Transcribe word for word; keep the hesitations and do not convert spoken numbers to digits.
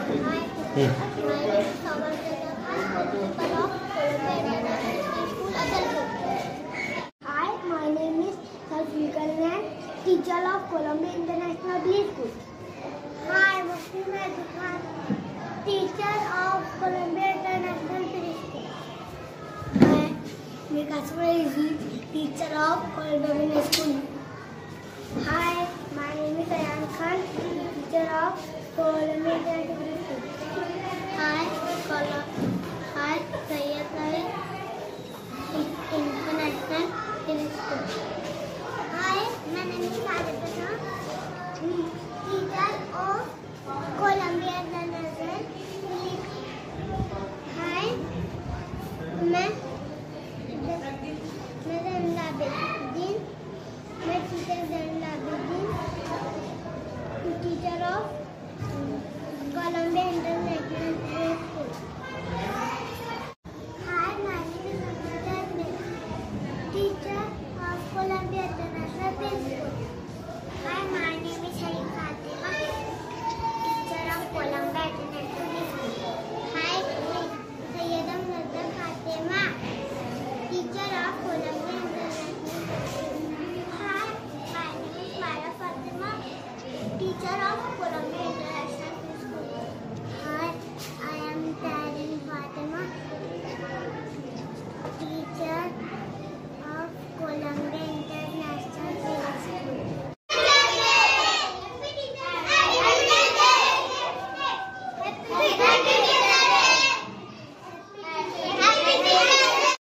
my name is Samal Khan, principal of Columbia International School, Adalpur. Hi, my name is Sajid Kalyan, teacher of Columbia International School. Hi, Muslim Khan, teacher of Columbia International School. Hi, मैं कासुरा इजी, teacher of Columbia International School. Hi, my name is Ayan Khan, teacher of Columbia International School. Hi, Col Hi, Sayyid Naik, International School. Hi, my name is Sajid Khan, teacher of